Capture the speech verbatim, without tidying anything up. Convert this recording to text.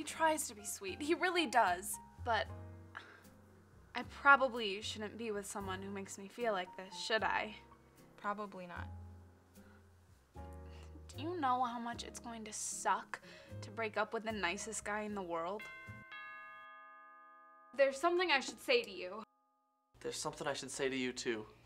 tries to be sweet. He really does. But I probably shouldn't be with someone who makes me feel like this, should I? Probably not. Do you know how much it's going to suck to break up with the nicest guy in the world? There's something I should say to you. There's something I should say to you too.